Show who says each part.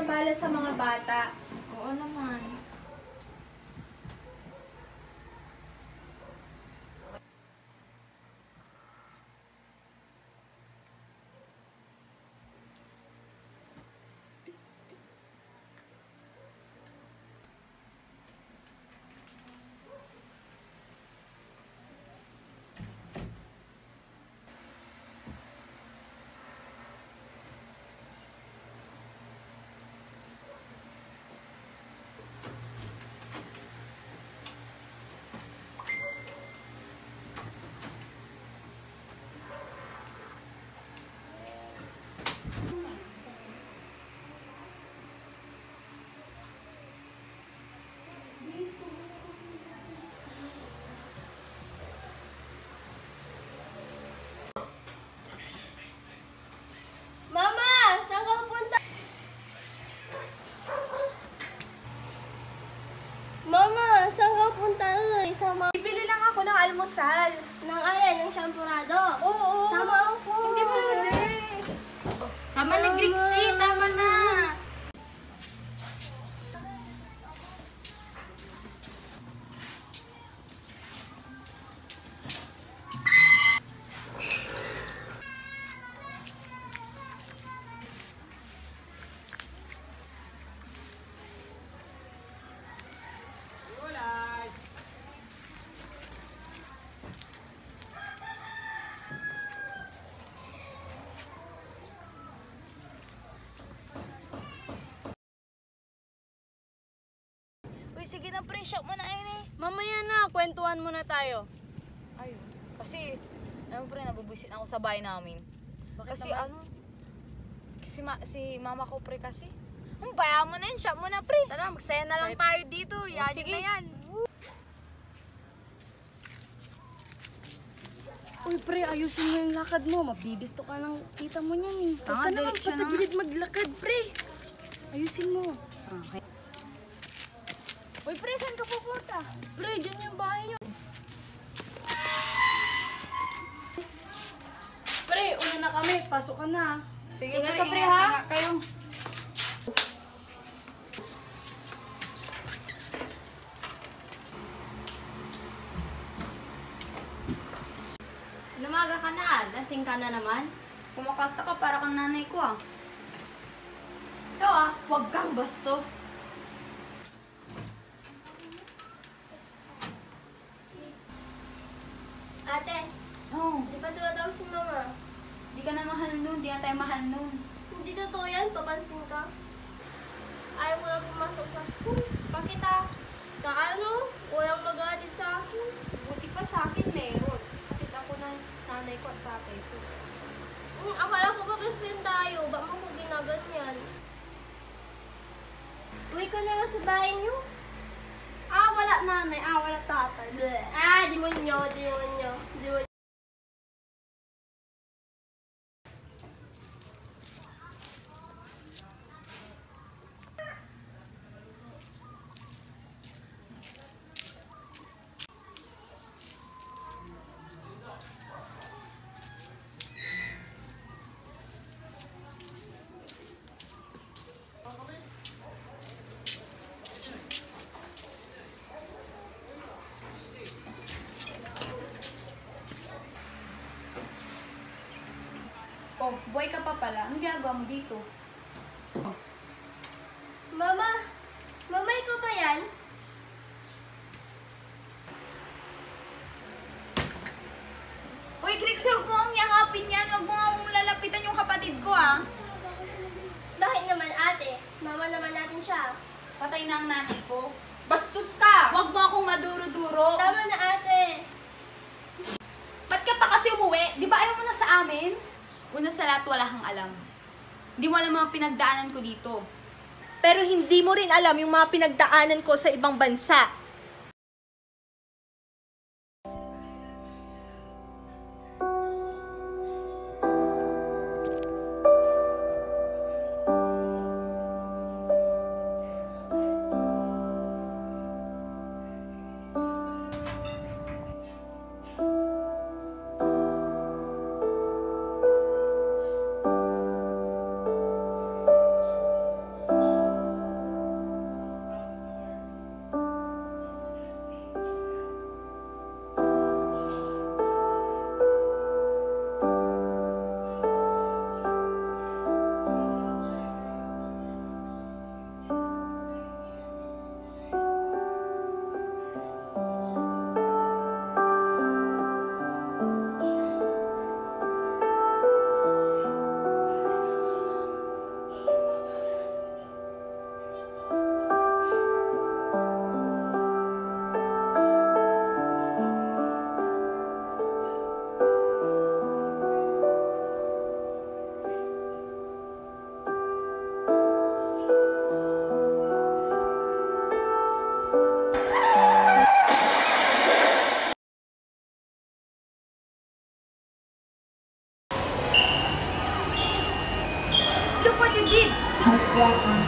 Speaker 1: abala sa mga bata.
Speaker 2: Oo naman.
Speaker 3: Mama! Saan ka punta? Mama! Saan ka punta? Sama...
Speaker 1: Bibili lang ako ng almusal.
Speaker 3: Nang ayan, yung shampurado.
Speaker 1: Oo.
Speaker 3: Sama ako.
Speaker 1: Hindi pwede.
Speaker 2: Tama na, Grixie! Tama na!
Speaker 4: Uy, sige na pre, shop mo na ayun eh.
Speaker 2: Mamaya na, kwentuhan muna tayo.
Speaker 4: Ayun, kasi, ano pre, nabubuisit ako sa bahay namin.
Speaker 2: Bakit
Speaker 4: Kasi
Speaker 2: naman?
Speaker 4: si mama ko pre kasi. Bayaan mo na yun, shop mo na pre.
Speaker 2: Tara, magsaya na lang tayo dito. Yan
Speaker 4: sige.
Speaker 2: na yan. Uy, pre, ayusin mo yung lakad mo. Mabibisto ka ng tita mo niyan eh. Huwag ka naman patagilid maglakad, pre. Ayusin mo. Okay. Uy, pre, saan ka pupunta? Pre, dyan yung bahay niyo. Pre, una na kami. Pasok ka na.
Speaker 4: Sige
Speaker 2: Ingat
Speaker 4: pre,
Speaker 2: ka, pre, ha?
Speaker 4: ingat kayo.
Speaker 2: Lumaga ka na, lasing ka na naman.
Speaker 4: Kumakasta ka para kang nanay ko ah.
Speaker 2: Ikaw huwag kang bastos.
Speaker 3: Ate,
Speaker 4: Oo,
Speaker 3: di pa tumatawag si Mama.
Speaker 4: di ka na mahal nun, di na tayo mahal nun.
Speaker 3: Hindi totoo yan, papansin ka. Ayaw ko na pumasok sa school. Bakit ah? Kaano? Walang mag-aadit sa akin.
Speaker 1: Buti pa sa akin meron. Hatid ako ng nanay ko at tatay ko.
Speaker 3: Akala ko ba best friend tayo? Baka mo ginaganyan. Uwi ka na nga sa bahay niyo.
Speaker 1: Wala nanay. Wala tatay. Bleh.
Speaker 3: Demonyo, demonyo, demonyo.
Speaker 4: Oh, boy ka pa pala. Anong ginagawa mo dito?
Speaker 3: Mama! Mama, ikaw ba yan?
Speaker 4: Uy, Grixie, huwag mo ang yakapin yan. Huwag mo ang lalapitan yung kapatid ko ah.
Speaker 3: Bakit naman ate? Mama naman natin siya.
Speaker 4: Patay na ang nanay ko.
Speaker 1: Bastos ka!
Speaker 4: Huwag mo akong maduro-duro.
Speaker 3: Tama na ate.
Speaker 4: Ba't ka pa kasi umuwi? Di ba ayaw mo na sa amin? Una sa lahat, wala kang alam. Hindi mo alam mga pinagdaanan ko dito.
Speaker 1: Pero hindi mo rin alam yung mga pinagdaanan ko sa ibang bansa.
Speaker 3: Kaya